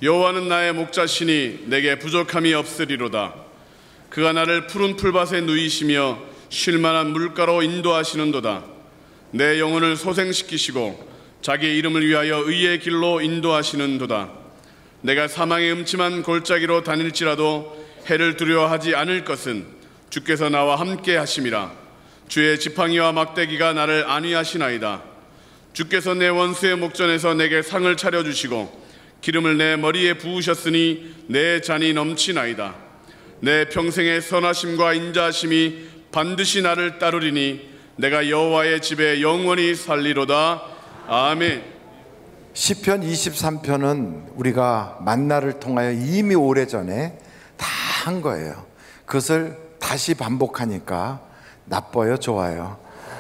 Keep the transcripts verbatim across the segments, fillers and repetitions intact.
여호와는 나의 목자시니 내게 부족함이 없으리로다. 그가 나를 푸른 풀밭에 누이시며 쉴만한 물가로 인도하시는도다. 내 영혼을 소생시키시고 자기 이름을 위하여 의의 길로 인도하시는도다. 내가 사망의 음침한 골짜기로 다닐지라도 해를 두려워하지 않을 것은 주께서 나와 함께 하심이라. 주의 지팡이와 막대기가 나를 안위하시나이다. 주께서 내 원수의 목전에서 내게 상을 차려주시고 기름을 내 머리에 부으셨으니 내 잔이 넘치나이다. 내 평생의 선하심과 인자하심이 반드시 나를 따르리니 내가 여호와의 집에 영원히 살리로다. 아멘. 시편 이십삼 편은 우리가 만나를 통하여 이미 오래전에 다 한 거예요. 그것을 다시 반복하니까 나빠요, 좋아요?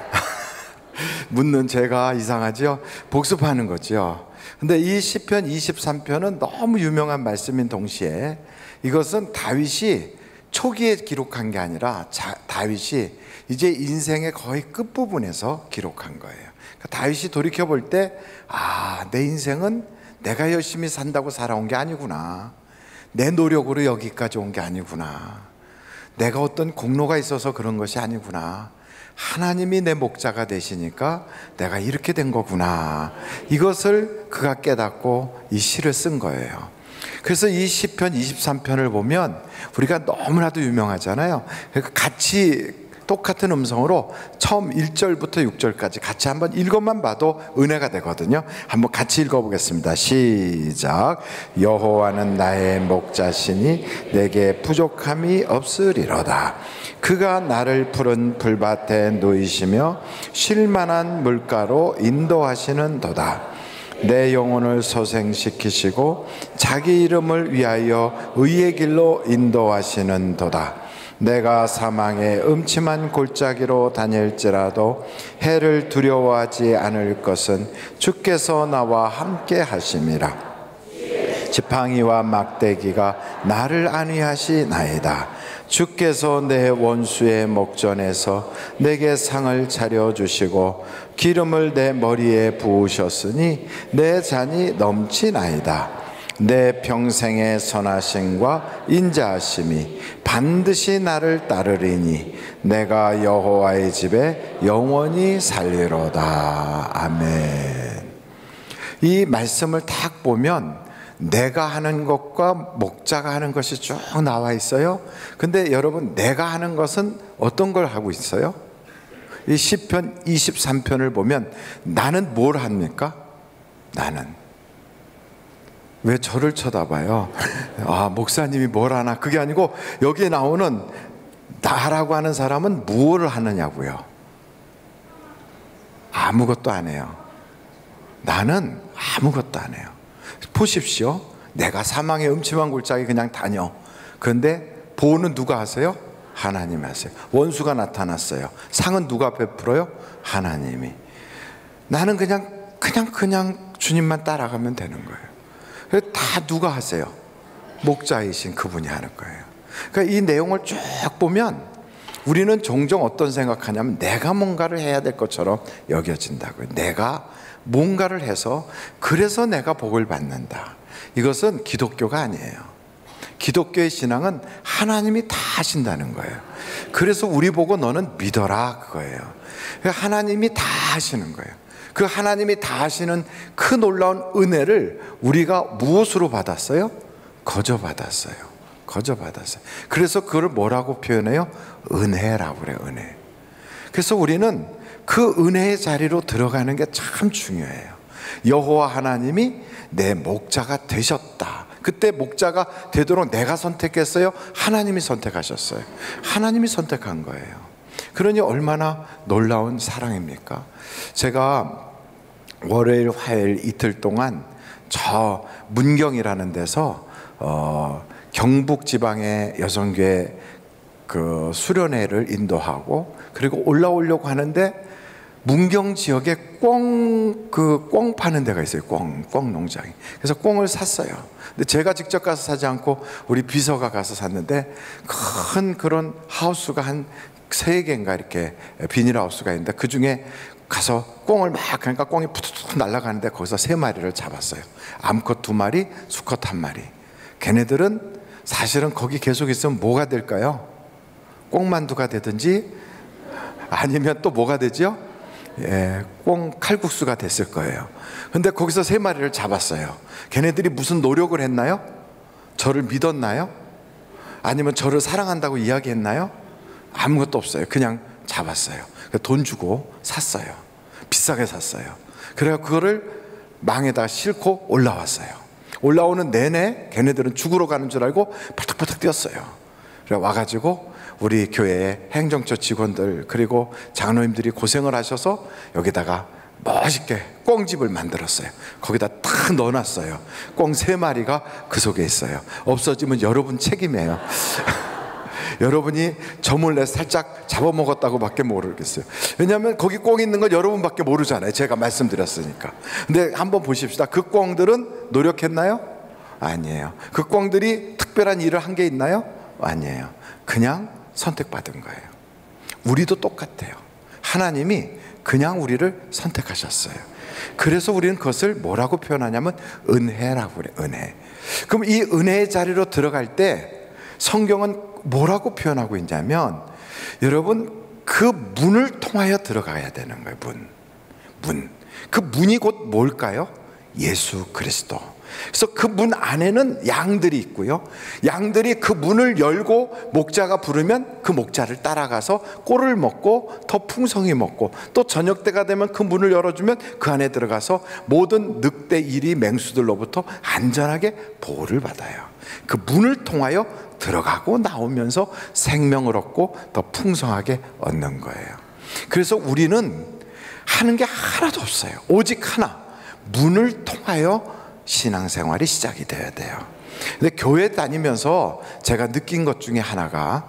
묻는 제가 이상하죠? 복습하는 거죠. 근데 이 시편 이십삼 편은 너무 유명한 말씀인 동시에 이것은 다윗이 초기에 기록한 게 아니라 자, 다윗이 이제 인생의 거의 끝부분에서 기록한 거예요. 그러니까 다윗이 돌이켜볼 때 아, 내 인생은 내가 열심히 산다고 살아온 게 아니구나. 내 노력으로 여기까지 온 게 아니구나. 내가 어떤 공로가 있어서 그런 것이 아니구나. 하나님이 내 목자가 되시니까 내가 이렇게 된 거구나. 이것을 그가 깨닫고 이 시를 쓴 거예요. 그래서 이 시편 이십삼 편을 보면 우리가 너무나도 유명하잖아요. 그러니까 같이 똑같은 음성으로 처음 일 절부터 육 절까지 같이 한번 읽어만 봐도 은혜가 되거든요. 한번 같이 읽어보겠습니다. 시작. 여호와는 나의 목자시니 내게 부족함이 없으리로다. 그가 나를 푸른 풀밭에 누이시며 쉴만한 물가로 인도하시는도다. 내 영혼을 소생시키시고 자기 이름을 위하여 의의 길로 인도하시는도다. 내가 사망의 음침한 골짜기로 다닐지라도 해를 두려워하지 않을 것은 주께서 나와 함께 하심이라. 지팡이와 막대기가 나를 안위하시나이다. 주께서 내 원수의 목전에서 내게 상을 차려주시고 기름을 내 머리에 부으셨으니 내 잔이 넘치나이다. 내 평생의 선하심과 인자하심이 반드시 나를 따르리니 내가 여호와의 집에 영원히 살리로다. 아멘. 이 말씀을 딱 보면 내가 하는 것과 목자가 하는 것이 쭉 나와 있어요. 근데 여러분, 내가 하는 것은 어떤 걸 하고 있어요? 이 시편 이십삼 편을 보면 나는 뭘 합니까? 나는 왜 저를 쳐다봐요? 아, 목사님이 뭘 하나? 그게 아니고 여기에 나오는 나라고 하는 사람은 무엇을 하느냐고요? 아무것도 안 해요. 나는 아무것도 안 해요. 보십시오. 내가 사망의 음침한 골짜기 그냥 다녀. 그런데 보호는 누가 하세요? 하나님이 하세요. 원수가 나타났어요. 상은 누가 베풀어요? 하나님이. 나는 그냥 그냥 그냥 주님만 따라가면 되는 거예요. 다 누가 하세요? 목자이신 그분이 하는 거예요. 그러니까 이 내용을 쭉 보면 우리는 종종 어떤 생각하냐면 내가 뭔가를 해야 될 것처럼 여겨진다고요. 내가 뭔가를 해서 그래서 내가 복을 받는다. 이것은 기독교가 아니에요. 기독교의 신앙은 하나님이 다 하신다는 거예요. 그래서 우리 보고 너는 믿어라 그거예요. 하나님이 다 하시는 거예요. 그 하나님이 다 하시는 그 놀라운 은혜를 우리가 무엇으로 받았어요? 거저 받았어요. 거저 받았어요. 그래서 그걸 뭐라고 표현해요? 은혜라고 그래요. 은혜. 그래서 우리는 그 은혜의 자리로 들어가는 게 참 중요해요. 여호와 하나님이 내 목자가 되셨다. 그때 목자가 되도록 내가 선택했어요? 하나님이 선택하셨어요. 하나님이 선택한 거예요. 그러니 얼마나 놀라운 사랑입니까? 제가 월요일, 화요일 이틀 동안 저 문경이라는 데서 어, 경북 지방의 여성교회 그 수련회를 인도하고 그리고 올라오려고 하는데 문경 지역에 꿩, 그, 꿩 파는 데가 있어요. 꿩, 꿩 농장이. 그래서 꿩을 샀어요. 근데 제가 직접 가서 사지 않고 우리 비서가 가서 샀는데 큰 그런 하우스가 한 세 개인가 이렇게 비닐하우스가 있는데 그 중에 가서 꽁을 막, 그러니까 꽁이 푸툭 날아가는데 거기서 세 마리를 잡았어요. 암컷 두 마리, 수컷 한 마리. 걔네들은 사실은 거기 계속 있으면 뭐가 될까요? 꽁만두가 되든지 아니면 또 뭐가 되죠? 예, 꽁 칼국수가 됐을 거예요. 근데 거기서 세 마리를 잡았어요. 걔네들이 무슨 노력을 했나요? 저를 믿었나요? 아니면 저를 사랑한다고 이야기했나요? 아무것도 없어요. 그냥 잡았어요. 돈 주고 샀어요. 비싸게 샀어요. 그래서 그거를 망에다 싣고 올라왔어요. 올라오는 내내 걔네들은 죽으러 가는 줄 알고 바닥바닥 뛰었어요. 그래 와가지고 우리 교회의 행정처 직원들 그리고 장로님들이 고생을 하셔서 여기다가 멋있게 꽁집을 만들었어요. 거기다 탁 넣어놨어요. 꽁 세 마리가 그 속에 있어요. 없어지면 여러분 책임이에요. 여러분이 저 몰래 살짝 잡아먹었다고 밖에 모르겠어요. 왜냐하면 거기 꽁 있는 건 여러분밖에 모르잖아요. 제가 말씀드렸으니까. 근데 한번 보십시다. 그 꽁들은 노력했나요? 아니에요. 그 꽁들이 특별한 일을 한 게 있나요? 아니에요. 그냥 선택받은 거예요. 우리도 똑같아요. 하나님이 그냥 우리를 선택하셨어요. 그래서 우리는 그것을 뭐라고 표현하냐면 은혜라고 그래요. 은혜. 그럼 이 은혜의 자리로 들어갈 때 성경은 뭐라고 표현하고 있냐면, 여러분 그 문을 통하여 들어가야 되는 거예요. 문. 문. 그 문이 곧 뭘까요? 예수 그리스도. 그래서 그 문 안에는 양들이 있고요. 양들이 그 문을 열고 목자가 부르면 그 목자를 따라가서 꼴을 먹고 더 풍성히 먹고, 또 저녁 때가 되면 그 문을 열어주면 그 안에 들어가서 모든 늑대, 이리, 맹수들로부터 안전하게 보호를 받아요. 그 문을 통하여 들어가고 나오면서 생명을 얻고 더 풍성하게 얻는 거예요. 그래서 우리는 하는 게 하나도 없어요. 오직 하나, 문을 통하여 신앙생활이 시작이 되어야 돼요. 근데 교회 다니면서 제가 느낀 것 중에 하나가,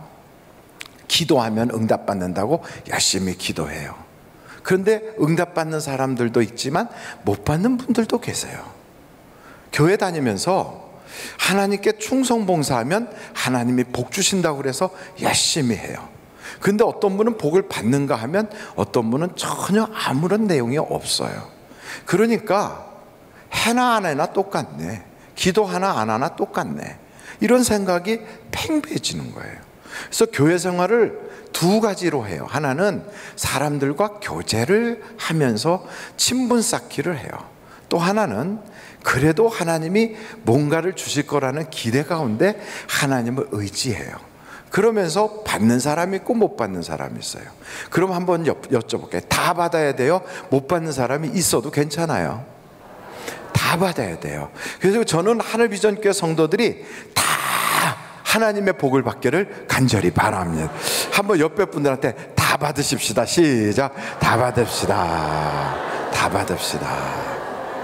기도하면 응답받는다고 열심히 기도해요. 그런데 응답받는 사람들도 있지만 못 받는 분들도 계세요. 교회 다니면서 하나님께 충성봉사하면 하나님이 복 주신다고 그래서 열심히 해요. 근데 어떤 분은 복을 받는가 하면 어떤 분은 전혀 아무런 내용이 없어요. 그러니까 해나 안 해나 똑같네, 기도하나 안 하나 똑같네, 이런 생각이 팽배해지는 거예요. 그래서 교회 생활을 두 가지로 해요. 하나는 사람들과 교제를 하면서 친분 쌓기를 해요. 또 하나는 그래도 하나님이 뭔가를 주실 거라는 기대 가운데 하나님을 의지해요. 그러면서 받는 사람이 있고 못 받는 사람이 있어요. 그럼 한번 여쭤볼게요. 다 받아야 돼요? 못 받는 사람이 있어도 괜찮아요? 다 받아야 돼요. 그래서 저는 하늘비전교회 성도들이 다 하나님의 복을 받기를 간절히 바랍니다. 한번 옆에 분들한테 다 받으십시다. 시작. 다 받읍시다. 다 받읍시다.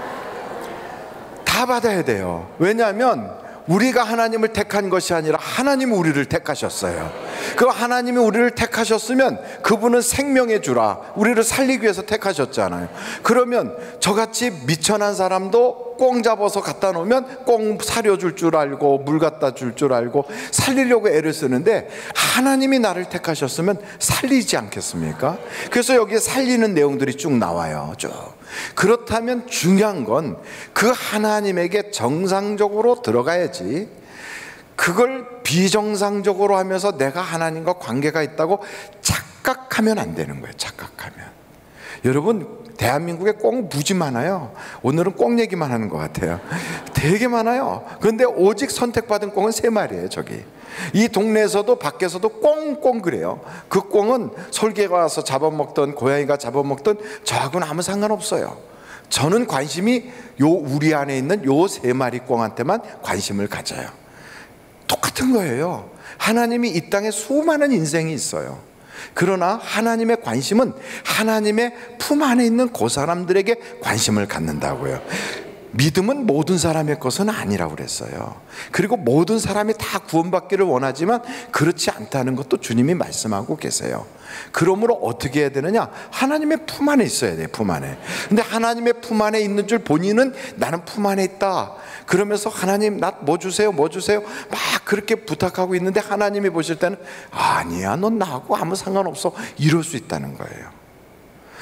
다 받아야 돼요. 왜냐하면 우리가 하나님을 택한 것이 아니라 하나님이 우리를 택하셨어요. 그 하나님이 우리를 택하셨으면 그분은 생명의 주라, 우리를 살리기 위해서 택하셨잖아요. 그러면 저같이 미천한 사람도 꽁 잡아서 갖다 놓으면 꽁 사려줄 줄 알고 물 갖다 줄 줄 알고 살리려고 애를 쓰는데, 하나님이 나를 택하셨으면 살리지 않겠습니까? 그래서 여기에 살리는 내용들이 쭉 나와요. 쭉. 그렇다면 중요한 건 그 하나님에게 정상적으로 들어가야지, 그걸 비정상적으로 하면서 내가 하나님과 관계가 있다고 착각하면 안 되는 거예요. 착각하면. 여러분, 대한민국에 꽁 무지 많아요. 오늘은 꽁 얘기만 하는 것 같아요. 되게 많아요. 그런데 오직 선택받은 꽁은 세 마리예요. 저기 이 동네에서도 밖에서도 꽁꽁 그래요. 그 꽁은 솔개가 와서 잡아먹던 고양이가 잡아먹던 저하고는 아무 상관없어요. 저는 관심이 요 우리 안에 있는 요 세 마리 꽁한테만 관심을 가져요. 똑같은 거예요. 하나님이 이 땅에 수많은 인생이 있어요. 그러나 하나님의 관심은 하나님의 품 안에 있는 그 사람들에게 관심을 갖는다고요. 믿음은 모든 사람의 것은 아니라고 그랬어요. 그리고 모든 사람이 다 구원받기를 원하지만 그렇지 않다는 것도 주님이 말씀하고 계세요. 그러므로 어떻게 해야 되느냐? 하나님의 품 안에 있어야 돼요. 품 안에. 근데 하나님의 품 안에 있는 줄 본인은 나는 품 안에 있다 그러면서 하나님 나 뭐 주세요 뭐 주세요 막 그렇게 부탁하고 있는데, 하나님이 보실 때는 아니야 넌 나하고 아무 상관없어 이럴 수 있다는 거예요.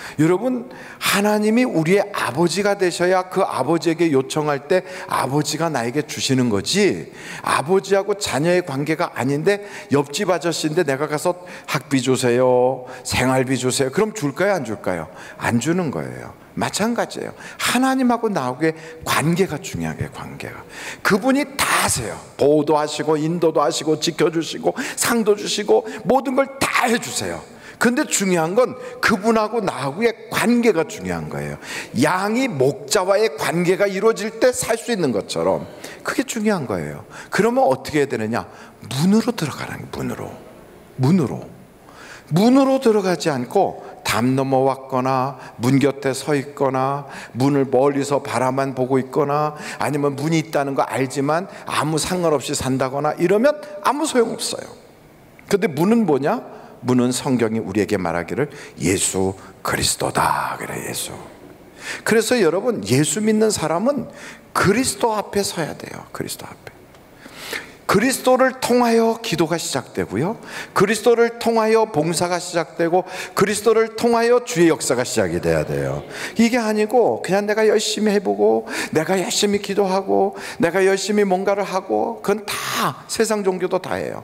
여러분, 하나님이 우리의 아버지가 되셔야 그 아버지에게 요청할 때 아버지가 나에게 주시는 거지, 아버지하고 자녀의 관계가 아닌데 옆집 아저씨인데 내가 가서 학비 주세요, 생활비 주세요, 그럼 줄까요 안 줄까요? 안 주는 거예요. 마찬가지예요. 하나님하고 나하고의 관계가 중요하게, 관계가. 그분이 다 하세요. 보호도 하시고 인도도 하시고 지켜주시고 상도 주시고 모든 걸 다 해주세요. 근데 중요한 건 그분하고 나하고의 관계가 중요한 거예요. 양이 목자와의 관계가 이루어질 때 살 수 있는 것처럼 그게 중요한 거예요. 그러면 어떻게 해야 되느냐? 문으로 들어가는 거예요. 문으로. 문으로. 문으로 들어가지 않고 담 넘어왔거나 문 곁에 서 있거나 문을 멀리서 바라만 보고 있거나 아니면 문이 있다는 거 알지만 아무 상관없이 산다거나 이러면 아무 소용없어요. 근데 문은 뭐냐? 문은 성경이 우리에게 말하기를 예수 그리스도다 그래. 예수. 그래서 여러분, 예수 믿는 사람은 그리스도 앞에 서야 돼요. 그리스도 앞에. 그리스도를 통하여 기도가 시작되고요, 그리스도를 통하여 봉사가 시작되고 그리스도를 통하여 주의 역사가 시작이 돼야 돼요. 이게 아니고 그냥 내가 열심히 해보고 내가 열심히 기도하고 내가 열심히 뭔가를 하고, 그건 다 세상 종교도 다 해요.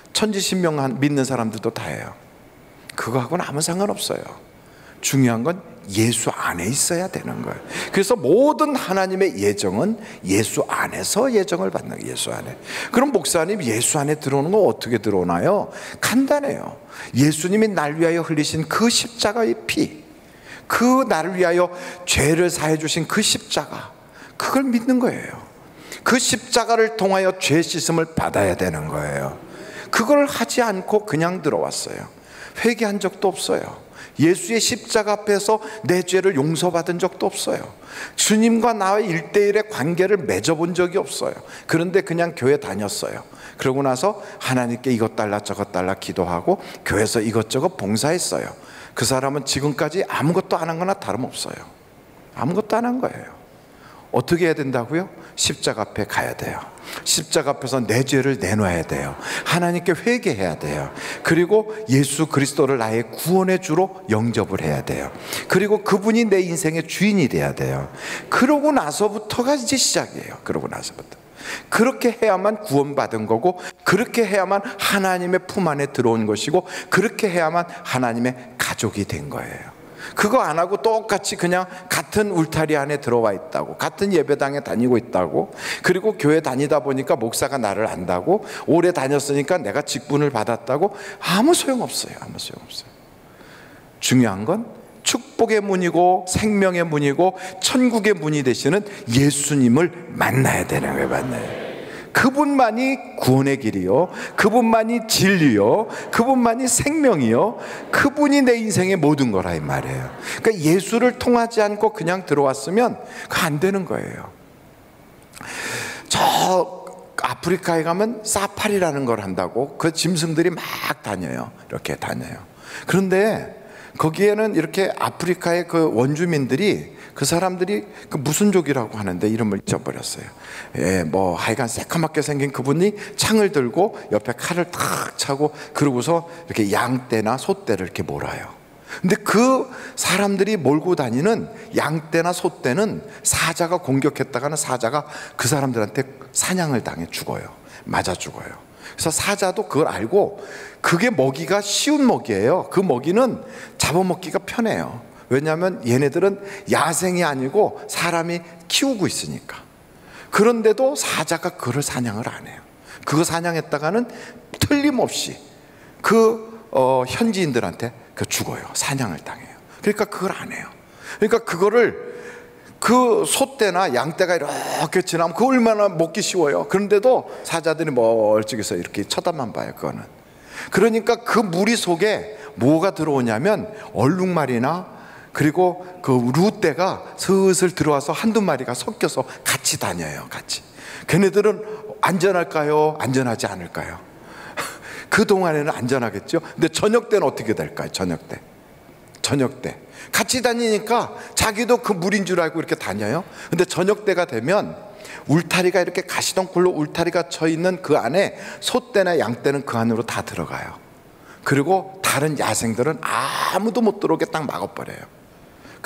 천지신명 믿는 사람들도 다 해요. 그거하고는 아무 상관없어요. 중요한 건 예수 안에 있어야 되는 거예요. 그래서 모든 하나님의 예정은 예수 안에서 예정을 받는 거예요. 예수 안에. 그럼 목사님, 예수 안에 들어오는 건 어떻게 들어오나요? 간단해요. 예수님이 날 위하여 흘리신 그 십자가의 피, 그 나를 위하여 죄를 사해 주신 그 십자가, 그걸 믿는 거예요. 그 십자가를 통하여 죄 씻음을 받아야 되는 거예요. 그걸 하지 않고 그냥 들어왔어요. 회개한 적도 없어요. 예수의 십자가 앞에서 내 죄를 용서받은 적도 없어요. 주님과 나의 일대일의 관계를 맺어본 적이 없어요. 그런데 그냥 교회 다녔어요. 그러고 나서 하나님께 이것 달라 저것 달라 기도하고 교회에서 이것저것 봉사했어요. 그 사람은 지금까지 아무것도 안 한 거나 다름없어요. 아무것도 안 한 거예요. 어떻게 해야 된다고요? 십자가 앞에 가야 돼요. 십자가 앞에서 내 죄를 내놔야 돼요. 하나님께 회개해야 돼요. 그리고 예수 그리스도를 나의 구원의 주로 영접을 해야 돼요. 그리고 그분이 내 인생의 주인이 돼야 돼요. 그러고 나서부터가 이제 시작이에요. 그러고 나서부터. 그렇게 해야만 구원받은 거고, 그렇게 해야만 하나님의 품 안에 들어온 것이고, 그렇게 해야만 하나님의 가족이 된 거예요. 그거 안 하고 똑같이 그냥 같은 울타리 안에 들어와 있다고, 같은 예배당에 다니고 있다고, 그리고 교회 다니다 보니까 목사가 나를 안다고, 오래 다녔으니까 내가 직분을 받았다고, 아무 소용없어요. 아무 소용없어요. 중요한 건 축복의 문이고 생명의 문이고 천국의 문이 되시는 예수님을 만나야 되는 거예요. 만나요. 그분만이 구원의 길이요, 그분만이 진리요, 그분만이 생명이요, 그분이 내 인생의 모든 거라 이 말이에요. 그러니까 예수를 통하지 않고 그냥 들어왔으면 그거 안 되는 거예요. 저 아프리카에 가면 사파리라는 걸 한다고 그 짐승들이 막 다녀요. 이렇게 다녀요. 그런데 거기에는 이렇게 아프리카의 그 원주민들이, 그 사람들이 그 무슨 족이라고 하는데 이름을 잊어버렸어요. 예, 뭐 하여간 새까맣게 생긴 그분이 창을 들고 옆에 칼을 탁 차고, 그러고서 이렇게 양떼나 소떼를 이렇게 몰아요. 근데 그 사람들이 몰고 다니는 양떼나 소떼는 사자가 공격했다가는 사자가 그 사람들한테 사냥을 당해 죽어요. 맞아 죽어요. 그래서 사자도 그걸 알고, 그게 먹이가 쉬운 먹이에요. 그 먹이는 잡아먹기가 편해요. 왜냐하면 얘네들은 야생이 아니고 사람이 키우고 있으니까. 그런데도 사자가 그걸 사냥을 안 해요. 그거 사냥했다가는 틀림없이 그 어, 현지인들한테 그 죽어요. 사냥을 당해요. 그러니까 그걸 안 해요. 그러니까 그거를, 그 소떼나 양떼가 이렇게 지나면 그 얼마나 먹기 쉬워요. 그런데도 사자들이 멀찍이서 이렇게 쳐다만 봐요. 그거는. 그러니까 그 무리 속에 뭐가 들어오냐면 얼룩말이나, 그리고 그 루떼가 슬슬 들어와서 한두 마리가 섞여서 같이 다녀요. 같이. 걔네들은 안전할까요? 안전하지 않을까요? 그 동안에는 안전하겠죠. 근데 저녁 때는 어떻게 될까요? 저녁 때. 저녁 때 같이 다니니까 자기도 그 물인 줄 알고 이렇게 다녀요. 근데 저녁 때가 되면 울타리가 이렇게 가시덩굴로 울타리가 쳐 있는 그 안에 소떼나 양떼는 그 안으로 다 들어가요. 그리고 다른 야생들은 아무도 못 들어오게 딱 막아버려요.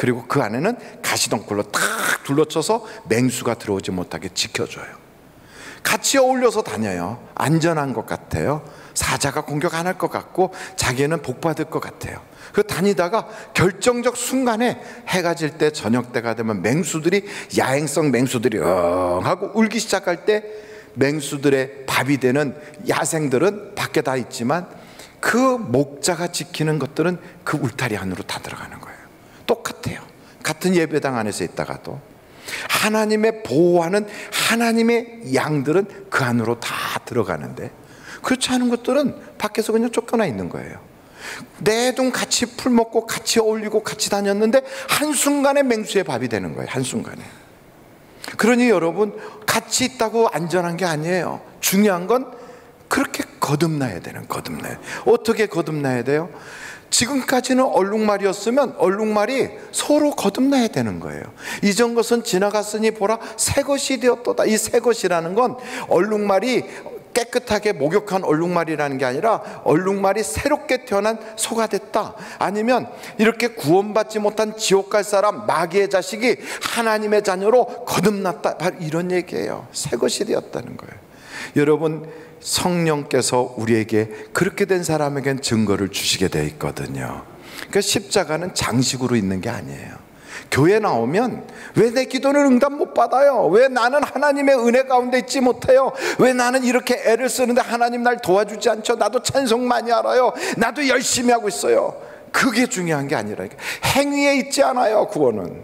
그리고 그 안에는 가시덩굴로 탁 둘러쳐서 맹수가 들어오지 못하게 지켜줘요. 같이 어울려서 다녀요. 안전한 것 같아요. 사자가 공격 안 할 것 같고 자기는 복받을 것 같아요. 그 다니다가 결정적 순간에 해가 질 때, 저녁 때가 되면 맹수들이, 야행성 맹수들이 엉 하고 울기 시작할 때 맹수들의 밥이 되는 야생들은 밖에 다 있지만 그 목자가 지키는 것들은 그 울타리 안으로 다 들어가는 거예요. 똑같아요. 같은 예배당 안에서 있다가도 하나님의 보호하는 하나님의 양들은 그 안으로 다 들어가는데, 그렇지 않은 것들은 밖에서 그냥 쫓겨나 있는 거예요. 내동 같이 풀 먹고 같이 어울리고 같이 다녔는데 한순간에 맹수의 밥이 되는 거예요. 한순간에. 그러니 여러분, 같이 있다고 안전한 게 아니에요. 중요한 건 그렇게 거듭나야 되는, 거듭나야. 어떻게 거듭나야 돼요? 지금까지는 얼룩말이었으면 얼룩말이 서로 거듭나야 되는 거예요. 이전 것은 지나갔으니 보라 새 것이 되었도다. 이 새 것이라는 건 얼룩말이 깨끗하게 목욕한 얼룩말이라는 게 아니라 얼룩말이 새롭게 태어난 소가 됐다. 아니면 이렇게 구원받지 못한 지옥 갈 사람, 마귀의 자식이 하나님의 자녀로 거듭났다. 바로 이런 얘기예요. 새 것이 되었다는 거예요. 여러분, 성령께서 우리에게 그렇게 된 사람에겐 증거를 주시게 되어 있거든요. 그러니까 십자가는 장식으로 있는 게 아니에요. 교회 나오면 왜 내 기도는 응답 못 받아요? 왜 나는 하나님의 은혜 가운데 있지 못해요? 왜 나는 이렇게 애를 쓰는데 하나님 날 도와주지 않죠? 나도 찬송 많이 알아요. 나도 열심히 하고 있어요. 그게 중요한 게 아니라 행위에 있지 않아요. 구원은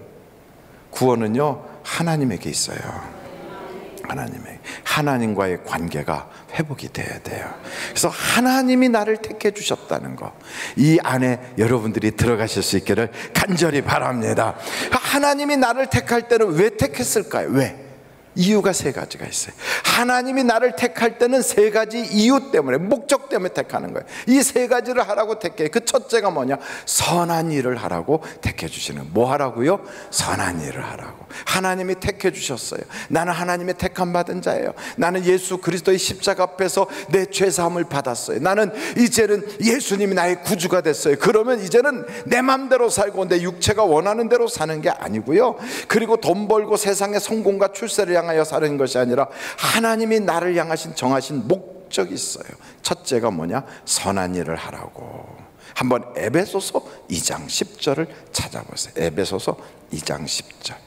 구원은요 하나님에게 있어요. 하나님의 하나님과의 관계가 회복이 돼야 돼요. 그래서 하나님이 나를 택해 주셨다는 거, 이 안에 여러분들이 들어가실 수 있기를 간절히 바랍니다. 하나님이 나를 택할 때는 왜 택했을까요? 왜? 이유가 세 가지가 있어요. 하나님이 나를 택할 때는 세 가지 이유 때문에, 목적 때문에 택하는 거예요. 이 세 가지를 하라고 택해. 그 첫째가 뭐냐? 선한 일을 하라고 택해 주시는. 뭐 하라고요? 선한 일을 하라고. 하나님이 택해 주셨어요. 나는 하나님의 택함 받은 자예요. 나는 예수 그리스도의 십자가 앞에서 내 죄사함을 받았어요. 나는 이제는 예수님이 나의 구주가 됐어요. 그러면 이제는 내 맘대로 살고 내 육체가 원하는 대로 사는 게 아니고요, 그리고 돈 벌고 세상의 성공과 출세를 향하여 사는 것이 아니라 하나님이 나를 향하신 정하신 목적이 있어요. 첫째가 뭐냐? 선한 일을 하라고. 한번 에베소서 이 장 십 절을 찾아보세요. 에베소서 이 장 십 절.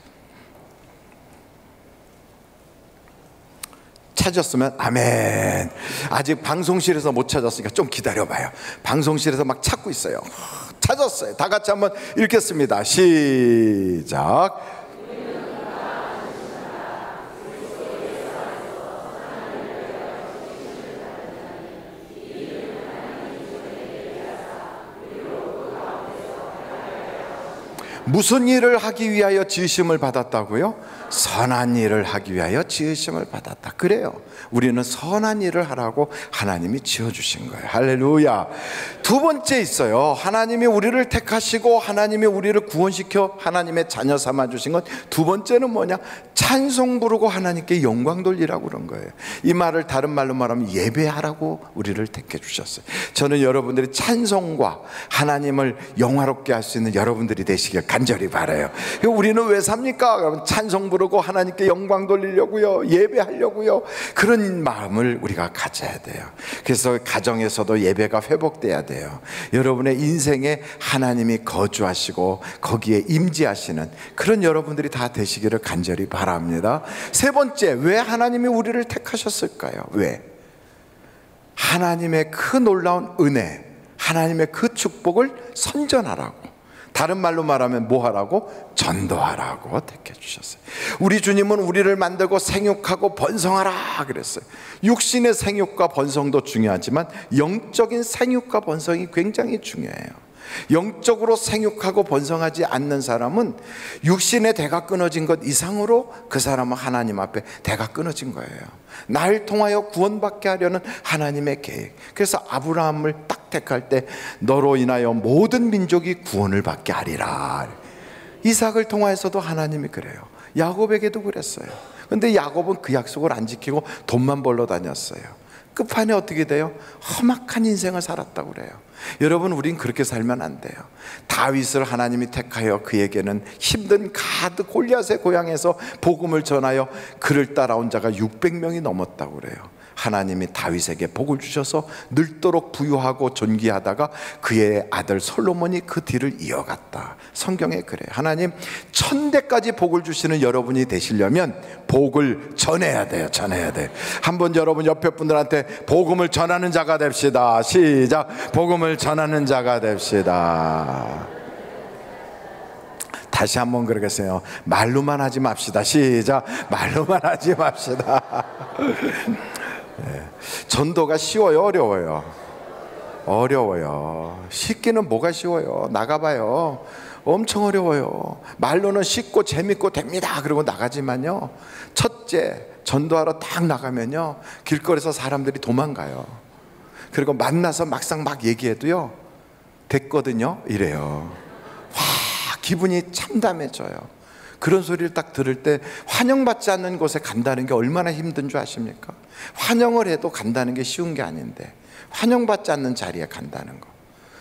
찾았으면 아멘. 아직 방송실에서 못 찾았으니까 좀 기다려봐요. 방송실에서 막 찾고 있어요. 찾았어요. 다 같이 한번 읽겠습니다. 시작. 무슨 일을 하기 위하여 지으심을 받았다고요? 선한 일을 하기 위하여 지으심을 받았다. 그래요. 우리는 선한 일을 하라고 하나님이 지어주신 거예요. 할렐루야. 두 번째 있어요. 하나님이 우리를 택하시고 하나님이 우리를 구원시켜 하나님의 자녀 삼아 주신 것. 두 번째는 뭐냐? 찬송 부르고 하나님께 영광 돌리라고 그런 거예요. 이 말을 다른 말로 말하면 예배하라고 우리를 택해 주셨어요. 저는 여러분들이 찬송과 하나님을 영화롭게 할 수 있는 여러분들이 되시길 간절히 바라요. 우리는 왜 삽니까? 그러면 찬송 부르고 하나님께 영광 돌리려고요, 예배하려고요. 그런 마음을 우리가 가져야 돼요. 그래서 가정에서도 예배가 회복돼야 돼요. 여러분의 인생에 하나님이 거주하시고 거기에 임재하시는 그런 여러분들이 다 되시기를 간절히 바랍니다. 세 번째, 왜 하나님이 우리를 택하셨을까요? 왜? 하나님의 그 놀라운 은혜, 하나님의 그 축복을 선전하라고. 다른 말로 말하면 뭐 하라고? 전도하라고 택해 주셨어요. 우리 주님은 우리를 만들고 생육하고 번성하라 그랬어요. 육신의 생육과 번성도 중요하지만 영적인 생육과 번성이 굉장히 중요해요. 영적으로 생육하고 번성하지 않는 사람은 육신의 대가 끊어진 것 이상으로 그 사람은 하나님 앞에 대가 끊어진 거예요. 날 통하여 구원받게 하려는 하나님의 계획. 그래서 아브라함을 딱 택할 때 너로 인하여 모든 민족이 구원을 받게 하리라. 이삭을 통하여서도 하나님이 그래요. 야곱에게도 그랬어요. 근데 야곱은 그 약속을 안 지키고 돈만 벌러 다녔어요. 끝판에 어떻게 돼요? 험악한 인생을 살았다고 그래요. 여러분, 우린 그렇게 살면 안 돼요. 다윗을 하나님이 택하여 그에게는 힘든 가드 골리앗의 고향에서 복음을 전하여 그를 따라온 자가 육백 명이 넘었다고 그래요. 하나님이 다윗에게 복을 주셔서 늙도록 부유하고 존귀하다가 그의 아들 솔로몬이 그 뒤를 이어갔다. 성경에 그래요. 하나님 천대까지 복을 주시는 여러분이 되시려면 복을 전해야 돼요. 전해야 돼요. 한번 여러분 옆에 분들한테 복음을 전하는 자가 됩시다. 시작. 복음을 전하는 자가 됩시다. 다시 한번 그러겠어요. 말로만 하지 맙시다. 시작. 말로만 하지 맙시다. 네. 전도가 쉬워요, 어려워요? 어려워요. 쉽기는 뭐가 쉬워요? 나가봐요. 엄청 어려워요. 말로는 쉽고 재밌고 됩니다. 그러고 나가지만요, 첫째 전도하러 딱 나가면요, 길거리에서 사람들이 도망가요. 그리고 만나서 막상 막 얘기해도요, 됐거든요 이래요. 와, 기분이 참담해져요. 그런 소리를 딱 들을 때 환영받지 않는 곳에 간다는 게 얼마나 힘든 줄 아십니까? 환영을 해도 간다는 게 쉬운 게 아닌데, 환영받지 않는 자리에 간다는 거,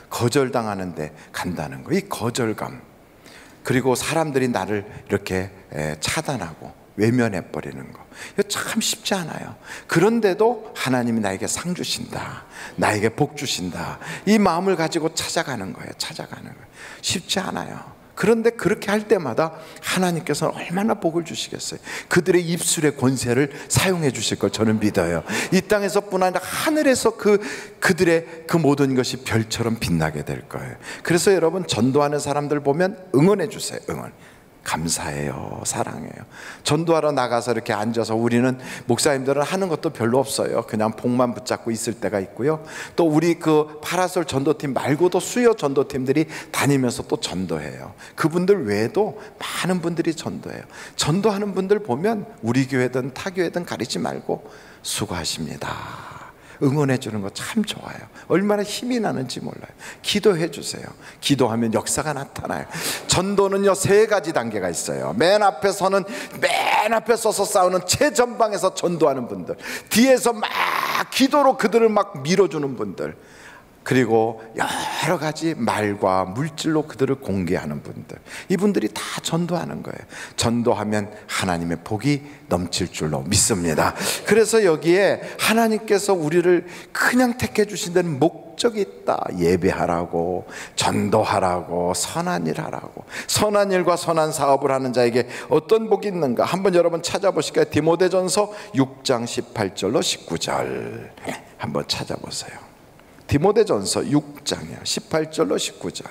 거절당하는데 간다는 거, 이 거절감, 그리고 사람들이 나를 이렇게 차단하고 외면해버리는 거, 이거 참 쉽지 않아요. 그런데도 하나님이 나에게 상 주신다, 나에게 복 주신다, 이 마음을 가지고 찾아가는 거예요. 찾아가는 거예요. 쉽지 않아요. 그런데 그렇게 할 때마다 하나님께서는 얼마나 복을 주시겠어요. 그들의 입술의 권세를 사용해 주실 걸 저는 믿어요. 이 땅에서뿐 아니라 하늘에서 그, 그들의 그 모든 것이 별처럼 빛나게 될 거예요. 그래서 여러분, 전도하는 사람들 보면 응원해 주세요. 응원. 감사해요, 사랑해요. 전도하러 나가서 이렇게 앉아서, 우리는 목사님들은 하는 것도 별로 없어요. 그냥 복만 붙잡고 있을 때가 있고요, 또 우리 그 파라솔 전도팀 말고도 수요 전도팀들이 다니면서 또 전도해요. 그분들 외에도 많은 분들이 전도해요. 전도하는 분들 보면 우리 교회든 타 교회든 가리지 말고 수고하십니다, 응원해 주는 거 참 좋아요. 얼마나 힘이 나는지 몰라요. 기도해 주세요. 기도하면 역사가 나타나요. 전도는요, 세 가지 단계가 있어요. 맨 앞에서는, 맨 앞에 서서 싸우는 최전방에서 전도하는 분들, 뒤에서 막 기도로 그들을 막 밀어주는 분들, 그리고 여러 가지 말과 물질로 그들을 공개하는 분들, 이분들이 다 전도하는 거예요. 전도하면 하나님의 복이 넘칠 줄로 믿습니다. 그래서 여기에 하나님께서 우리를 그냥 택해 주신 데는 목적이 있다. 예배하라고, 전도하라고, 선한 일 하라고. 선한 일과 선한 사업을 하는 자에게 어떤 복이 있는가, 한번 여러분 찾아보실까요? 디모데전서 육 장 십팔 절로 십구 절 한번 찾아보세요. 디모데전서 육 장이요, 십팔 절로 십구 절.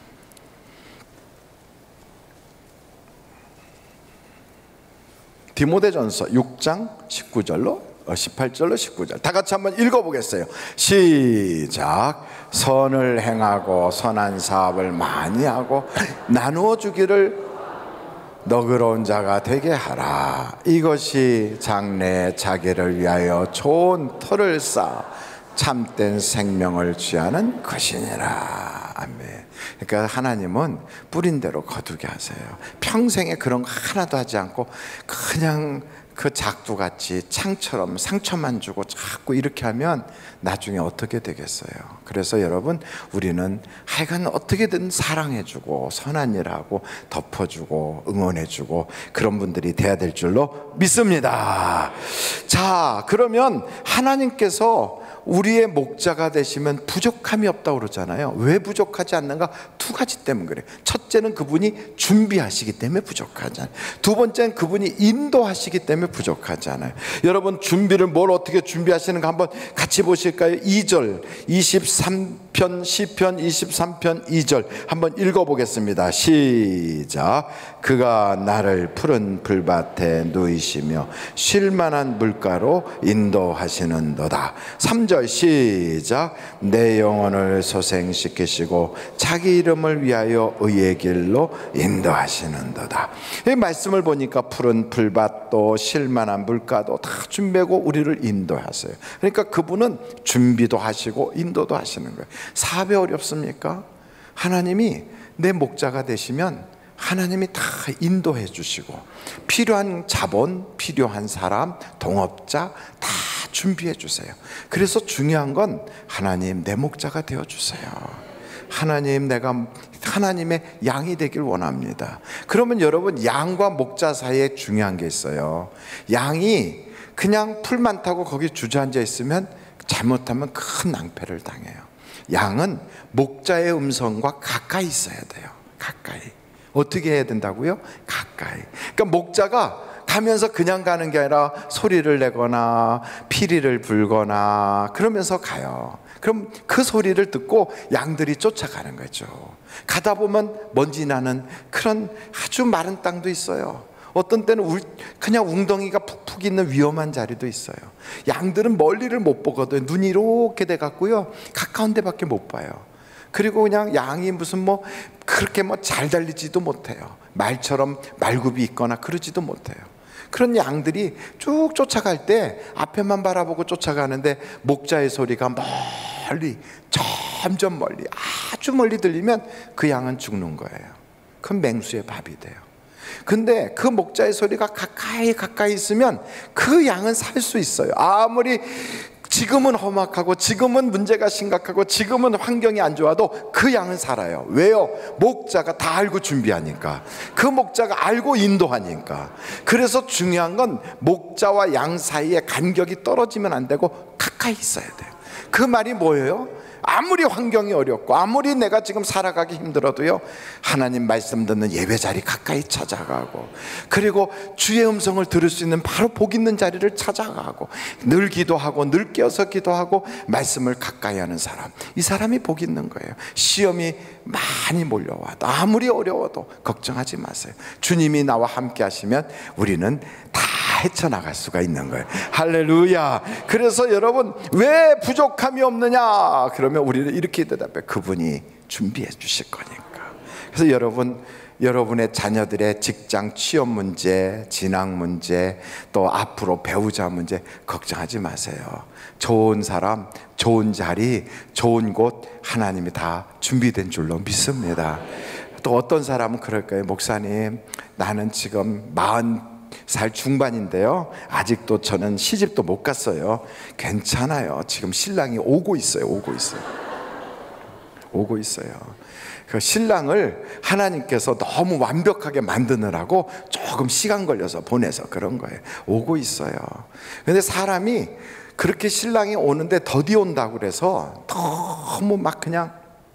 디모데전서 육 장 십구 절로 십팔 절로 십구 절 다 같이 한번 읽어보겠어요. 시작. 선을 행하고 선한 사업을 많이 하고 나누어 주기를 너그러운 자가 되게 하라. 이것이 장래에 자기를 위하여 좋은 터를 쌓아 참된 생명을 취하는 것이니라. 아멘. 그러니까 하나님은 뿌린 대로 거두게 하세요. 평생에 그런 거 하나도 하지 않고 그냥 그 작두같이 창처럼 상처만 주고 자꾸 이렇게 하면 나중에 어떻게 되겠어요. 그래서 여러분, 우리는 하여간 어떻게든 사랑해주고 선한 일하고 덮어주고 응원해주고 그런 분들이 돼야 될 줄로 믿습니다. 자, 그러면 하나님께서 우리의 목자가 되시면 부족함이 없다고 그러잖아요. 왜 부족하지 않는가? 두 가지 때문에 그래요. 첫째는 그분이 준비하시기 때문에 부족하지 않아요. 두 번째는 그분이 인도하시기 때문에 부족하지 않아요. 여러분, 준비를 뭘 어떻게 준비하시는가 한번 같이 보실까요? 이 절, 이십삼 편 시편 이십삼 편 이 절 한번 읽어보겠습니다. 시작. 그가 나를 푸른 풀밭에 누이시며 쉴만한 물가로 인도하시는도다. 삼 절 시작. 내 영혼을 소생시키시고 자기 이름을 위하여 의의 길로 인도하시는도다. 이 말씀을 보니까 푸른 풀밭도 쉴만한 물가도 다 준비하고 우리를 인도하세요. 그러니까 그분은 준비도 하시고 인도도 하시는 거예요. 사업이 어렵습니까? 하나님이 내 목자가 되시면 하나님이 다 인도해 주시고 필요한 자본, 필요한 사람, 동업자 다 준비해 주세요. 그래서 중요한 건 하나님 내 목자가 되어 주세요. 하나님 내가 하나님의 양이 되길 원합니다. 그러면 여러분 양과 목자 사이에 중요한 게 있어요. 양이 그냥 풀만 타고 거기 주저앉아 있으면 잘못하면 큰 낭패를 당해요. 양은 목자의 음성과 가까이 있어야 돼요. 가까이. 어떻게 해야 된다고요? 가까이. 그러니까 목자가 가면서 그냥 가는 게 아니라 소리를 내거나 피리를 불거나 그러면서 가요. 그럼 그 소리를 듣고 양들이 쫓아가는 거죠. 가다 보면 먼지 나는 그런 아주 마른 땅도 있어요. 어떤 때는 그냥 웅덩이가 푹푹 있는 위험한 자리도 있어요. 양들은 멀리를 못 보거든요. 눈이 이렇게 돼 갖고요, 가까운 데밖에 못 봐요. 그리고 그냥 양이 무슨 뭐 그렇게 뭐 잘 달리지도 못해요. 말처럼 말굽이 있거나 그러지도 못해요. 그런 양들이 쭉 쫓아갈 때 앞에만 바라보고 쫓아가는데 목자의 소리가 멀리, 점점 멀리, 아주 멀리 들리면 그 양은 죽는 거예요. 그건 맹수의 밥이 돼요. 근데 그 목자의 소리가 가까이 가까이 있으면 그 양은 살 수 있어요. 아무리 지금은 험악하고 지금은 문제가 심각하고 지금은 환경이 안 좋아도 그 양은 살아요. 왜요? 목자가 다 알고 준비하니까. 그 목자가 알고 인도하니까. 그래서 중요한 건 목자와 양 사이에 간격이 떨어지면 안 되고 가까이 있어야 돼요. 그 말이 뭐예요? 아무리 환경이 어렵고 아무리 내가 지금 살아가기 힘들어도요, 하나님 말씀 듣는 예배 자리 가까이 찾아가고, 그리고 주의 음성을 들을 수 있는 바로 복 있는 자리를 찾아가고, 늘 기도하고 늘 깨어서 기도하고 말씀을 가까이 하는 사람, 이 사람이 복 있는 거예요. 시험이 많이 몰려와도 아무리 어려워도 걱정하지 마세요. 주님이 나와 함께 하시면 우리는 다 헤쳐나갈 수가 있는 거예요. 할렐루야. 그래서 여러분, 왜 부족함이 없느냐 그러면 우리는 이렇게 대답해: 그분이 준비해 주실 거니까. 그래서 여러분, 여러분의 자녀들의 직장 취업 문제, 진학 문제, 또 앞으로 배우자 문제 걱정하지 마세요. 좋은 사람, 좋은 자리, 좋은 곳 하나님이 다 준비된 줄로 믿습니다. 또 어떤 사람은 그럴 거예요. 목사님, 나는 지금 마흔 살 중반인데요, 아직도 저는 시집도 못 갔어요. 괜찮아요. 지금 신랑이 오고 있어요. 오고 있어요. 오고 있어요. 그 신랑을 하나님께서 너무 완벽하게 만드느라고 조금 시간 걸려서 보내서 그런 거예요. 오고 있어요. 근데 사람이 그렇게 신랑이 오는데 더디 온다고 그래서 너무 막 그냥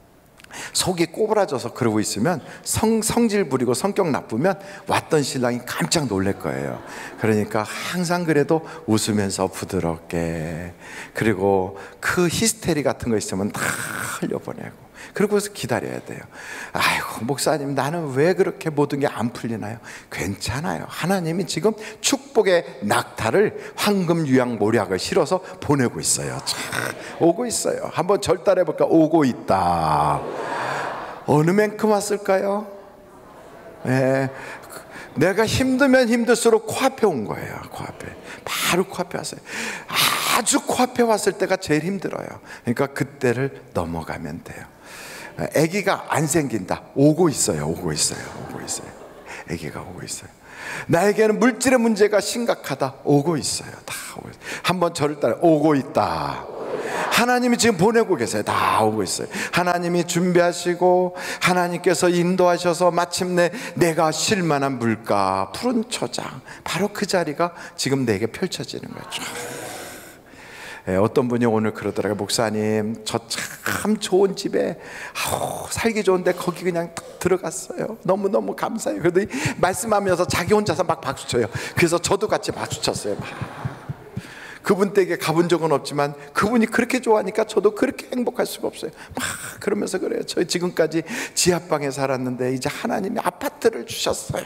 속이 꼬부라져서 그러고 있으면 성, 성질 부리고 성격 나쁘면 왔던 신랑이 깜짝 놀랄 거예요. 그러니까 항상 그래도 웃으면서 부드럽게, 그리고 그 히스테리 같은 거 있으면 다 흘려보내고, 그러고서 기다려야 돼요. 아이고 목사님, 나는 왜 그렇게 모든 게 안 풀리나요? 괜찮아요. 하나님이 지금 축복의 낙타를 황금 유양 모략을 실어서 보내고 있어요. 참, 오고 있어요. 한번 절단해 볼까? 오고 있다. 어느 만큼 왔을까요? 네. 내가 힘들면 힘들수록 코앞에 온 거예요. 코앞에, 바로 코앞에 왔어요. 아주 코앞에 왔을 때가 제일 힘들어요. 그러니까 그때를 넘어가면 돼요. 아기가 안 생긴다. 오고 있어요. 오고 있어요. 오고 있어요. 아기가 오고 있어요. 나에게는 물질의 문제가 심각하다. 오고 있어요. 다 오고 있어요. 한번 저를 따라 오고 있다. 하나님이 지금 보내고 계세요. 다 오고 있어요. 하나님이 준비하시고 하나님께서 인도하셔서 마침내 내가 쉴 만한 물가, 푸른 초장, 바로 그 자리가 지금 내게 펼쳐지는 거죠. 예, 어떤 분이 오늘 그러더라고요. 목사님, 저 참 좋은 집에 아우, 살기 좋은데 거기 그냥 딱 들어갔어요. 너무너무 감사해요. 그러더니 말씀하면서 자기 혼자서 막 박수쳐요. 그래서 저도 같이 박수쳤어요. 막. 그분 댁에 가본 적은 없지만 그분이 그렇게 좋아하니까 저도 그렇게 행복할 수가 없어요. 막 그러면서 그래요. 저 지금까지 지하방에 살았는데 이제 하나님이 아파트를 주셨어요.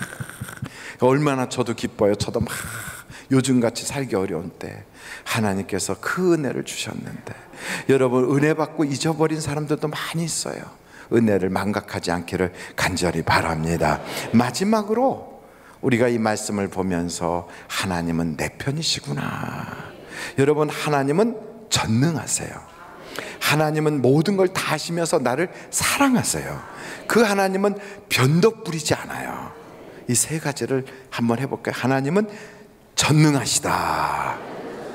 얼마나 저도 기뻐요. 저도 막 요즘같이 살기 어려운 때 하나님께서 그 은혜를 주셨는데, 여러분, 은혜 받고 잊어버린 사람들도 많이 있어요. 은혜를 망각하지 않기를 간절히 바랍니다. 마지막으로 우리가 이 말씀을 보면서 하나님은 내 편이시구나. 여러분, 하나님은 전능하세요. 하나님은 모든 걸 다 하시면서 나를 사랑하세요. 그 하나님은 변덕 부리지 않아요. 이 세 가지를 한번 해볼까요? 하나님은 전능하시다.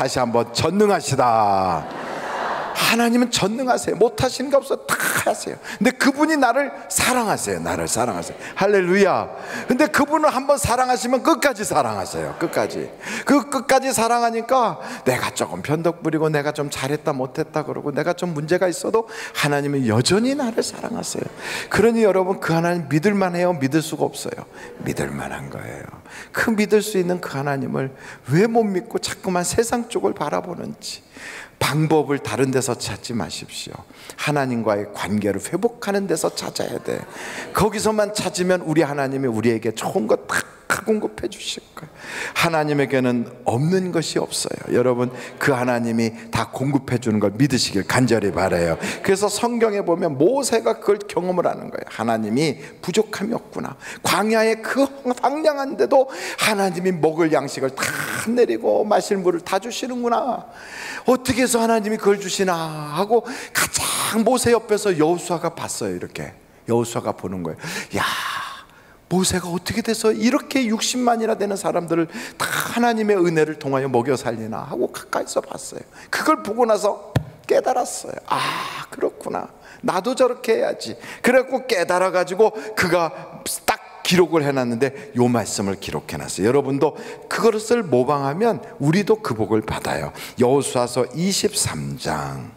다시 한번 전능하시다. 하나님은 전능하세요. 못하시는 게 없어. 다 하세요. 근데 그분이 나를 사랑하세요. 나를 사랑하세요. 할렐루야. 근데 그분을 한번 사랑하시면 끝까지 사랑하세요. 끝까지. 그 끝까지 사랑하니까 내가 조금 편덕 부리고 내가 좀 잘했다 못했다 그러고 내가 좀 문제가 있어도 하나님은 여전히 나를 사랑하세요. 그러니 여러분, 그 하나님 믿을 만해요? 믿을 수가 없어요. 믿을 만한 거예요. 그 믿을 수 있는 그 하나님을 왜 못 믿고 자꾸만 세상 쪽을 바라보는지, 방법을 다른 데서 찾지 마십시오. 하나님과의 관계를 회복하는 데서 찾아야 돼. 거기서만 찾으면 우리 하나님이 우리에게 좋은 거 다 공급해 주실 거예요. 하나님에게는 없는 것이 없어요. 여러분, 그 하나님이 다 공급해 주는 걸 믿으시길 간절히 바라요. 그래서 성경에 보면 모세가 그걸 경험을 하는 거예요. 하나님이 부족함이 없구나. 광야의 그 황량한데도 하나님이 먹을 양식을 다 내리고 마실 물을 다 주시는구나. 어떻게 해서 하나님이 그걸 주시나 하고 가장 모세 옆에서 여호수아가 봤어요. 이렇게 여호수아가 보는 거예요. 야, 모세가 어떻게 돼서 이렇게 육십만이나 되는 사람들을 다 하나님의 은혜를 통하여 먹여 살리나 하고 가까이서 봤어요. 그걸 보고 나서 깨달았어요. 아, 그렇구나. 나도 저렇게 해야지. 그래갖고 깨달아가지고 그가 딱 기록을 해놨는데 요 말씀을 기록해놨어요. 여러분도 그것을 모방하면 우리도 그 복을 받아요. 여호수아서 이십삼 장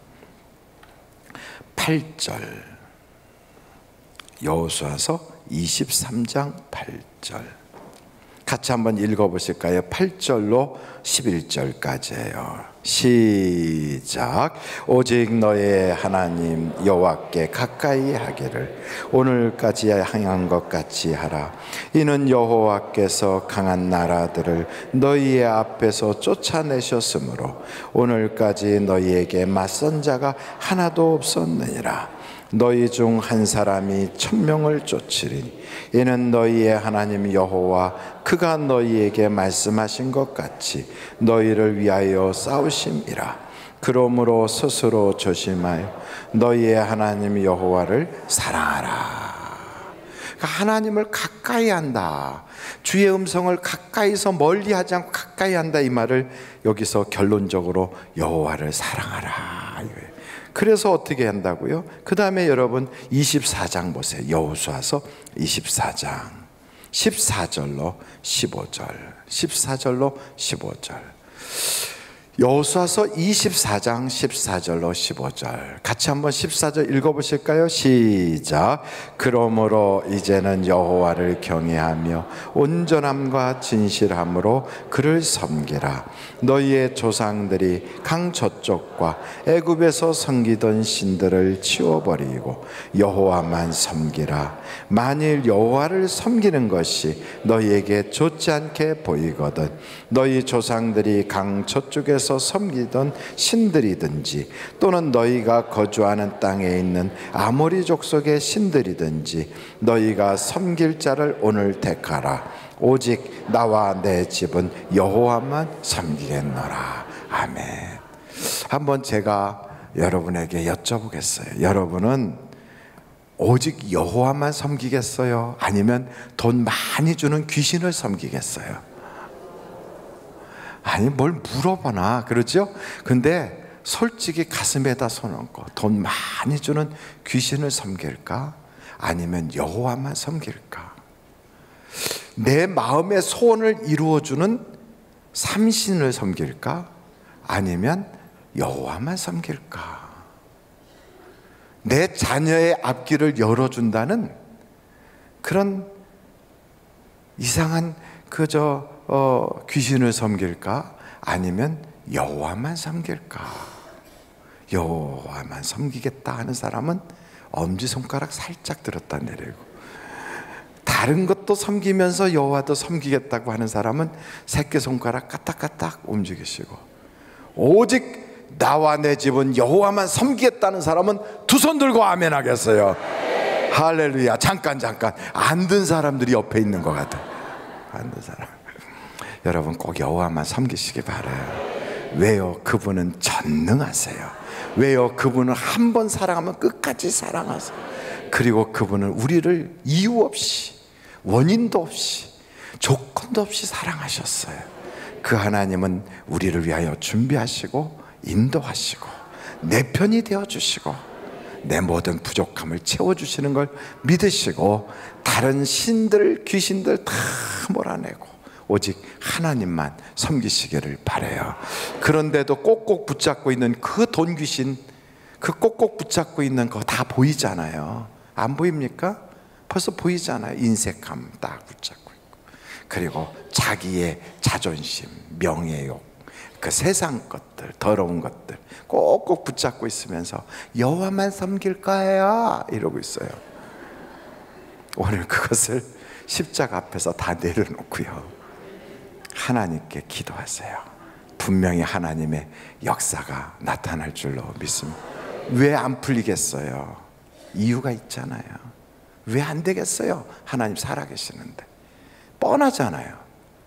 팔 절. 여호수아서 이십삼 장 팔 절 같이 한번 읽어보실까요? 팔 절로 십일 절까지예요. 시작. 오직 너의 하나님 여호와께 가까이 하기를 오늘까지 향한 것 같이 하라. 이는 여호와께서 강한 나라들을 너희의 앞에서 쫓아내셨으므로 오늘까지 너희에게 맞선 자가 하나도 없었느니라. 너희 중 한 사람이 천명을 쫓으리니 이는 너희의 하나님 여호와 그가 너희에게 말씀하신 것 같이 너희를 위하여 싸우심이라. 그러므로 스스로 조심하여 너희의 하나님 여호와를 사랑하라. 그러니까 하나님을 가까이 한다. 주의 음성을 가까이서 멀리하지 않고 가까이 한다. 이 말을 여기서 결론적으로 여호와를 사랑하라 이거예요. 그래서 어떻게 한다고요? 그 다음에 여러분 이십사 장 보세요. 여호수아서 이십사 장 십사 절로 십오 절 십사 절로 십오 절 여호수아서 이십사 장 십사 절로 십오 절 같이 한번 십사 절 읽어보실까요? 시작. 그러므로 이제는 여호와를 경외하며 온전함과 진실함으로 그를 섬기라. 너희의 조상들이 강 저쪽과 애굽에서 섬기던 신들을 치워버리고 여호와만 섬기라. 만일 여호와를 섬기는 것이 너희에게 좋지 않게 보이거든 너희 조상들이 강 저쪽에서 섬기던 신들이든지 또는 너희가 거주하는 땅에 있는 아모리 족속의 신들이든지 너희가 섬길 자를 오늘 택하라. 오직 나와 내 집은 여호와만 섬기겠노라. 아멘. 한번 제가 여러분에게 여쭤보겠어요. 여러분은 오직 여호와만 섬기겠어요? 아니면 돈 많이 주는 귀신을 섬기겠어요? 아니, 뭘 물어보나, 그렇죠? 근데 솔직히 가슴에다 손 얹고 돈 많이 주는 귀신을 섬길까? 아니면 여호와만 섬길까? 내 마음의 소원을 이루어주는 삼신을 섬길까? 아니면 여호와만 섬길까? 내 자녀의 앞길을 열어준다는 그런 이상한 그저 어, 귀신을 섬길까? 아니면 여호와만 섬길까? 여호와만 섬기겠다 하는 사람은 엄지손가락 살짝 들었다 내리고, 다른 것도 섬기면서 여호와도 섬기겠다고 하는 사람은 새끼손가락 까딱까딱 움직이시고, 오직 나와 내 집은 여호와만 섬기겠다는 사람은 두 손 들고 아멘 하겠어요. 할렐루야. 잠깐 잠깐 안 든 사람들이 옆에 있는 것 같아. 안 든 사람. 여러분 꼭 여호와만 섬기시기 바라요. 왜요? 그분은 전능하세요. 왜요? 그분은 한 번 사랑하면 끝까지 사랑하세요. 그리고 그분은 우리를 이유 없이, 원인도 없이, 조건도 없이 사랑하셨어요. 그 하나님은 우리를 위하여 준비하시고 인도하시고 내 편이 되어주시고 내 모든 부족함을 채워주시는 걸 믿으시고 다른 신들, 귀신들 다 몰아내고 오직 하나님만 섬기시기를 바라요. 그런데도 꼭꼭 붙잡고 있는 그 돈 귀신, 그 꼭꼭 붙잡고 있는 거 다 보이잖아요. 안 보입니까? 벌써 보이잖아요. 인색함 딱 붙잡고 있고, 그리고 자기의 자존심, 명예욕, 그 세상 것들, 더러운 것들 꼭꼭 붙잡고 있으면서 여호와만 섬길 거예요 이러고 있어요. 오늘 그것을 십자가 앞에서 다 내려놓고요, 하나님께 기도하세요. 분명히 하나님의 역사가 나타날 줄로 믿습니다. 왜 안 풀리겠어요? 이유가 있잖아요. 왜 안 되겠어요? 하나님 살아계시는데. 뻔하잖아요.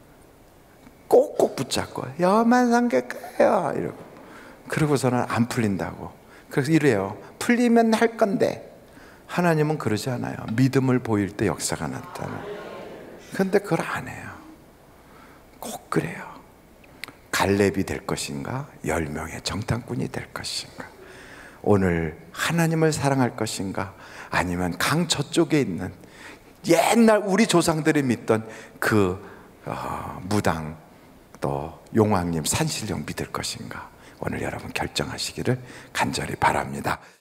꼭꼭 붙잡고 여만 섬길 거예요 이러고, 그러고서는 안 풀린다고. 그래서 이래요. 풀리면 할 건데. 하나님은 그러지 않아요. 믿음을 보일 때 역사가 나타나. 근데 그걸 안 해요. 꼭 그래요. 갈렙이 될 것인가, 열 명의 정탐꾼이 될 것인가, 오늘 하나님을 사랑할 것인가, 아니면 강 저쪽에 있는 옛날 우리 조상들이 믿던 그 어, 무당 또 용왕님 산신령 믿을 것인가, 오늘 여러분 결정하시기를 간절히 바랍니다.